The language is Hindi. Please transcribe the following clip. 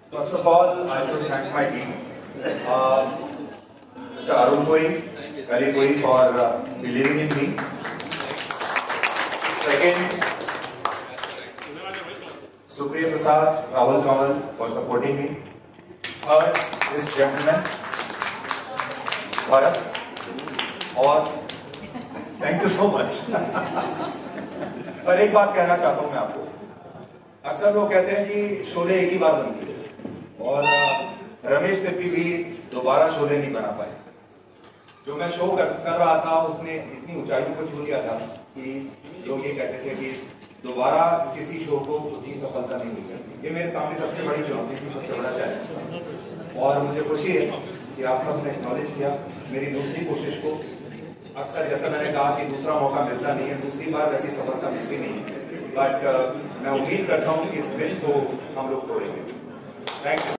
First of all, I should thank my team. Mr. Arun Koi, Kari Koi for believing in me. Second, Supriya Prasad, Rahul Kanwal for supporting me. Third, this gentleman, Bharat. और थैंक यू सो मच। पर एक बात कहना चाहता हूं मैं आपको, अक्सर लोग कहते हैं कि शोले एक ही बार बनती है और रमेश सिप्पी भी दोबारा शोले नहीं बना पाए। जो मैं शो कर रहा था उसने इतनी ऊंचाइयों को छू लिया था कि लोग ये कहते थे कि दोबारा किसी शो को उतनी सफलता नहीं मिल सकती। ये मेरे सामने सबसे बड़ी चुनौती थी, सबसे बड़ा चैलेंज, और मुझे खुशी है कि आप सबने एक्नॉलेज किया मेरी दूसरी कोशिश को। अक्सर जैसा मैंने कहा कि दूसरा मौका मिलता नहीं है, दूसरी बार वैसी सफलता मिलती नहीं है, बट मैं उम्मीद करता हूँ कि इस दिन को हम लोग तोड़ेंगे। Thank you.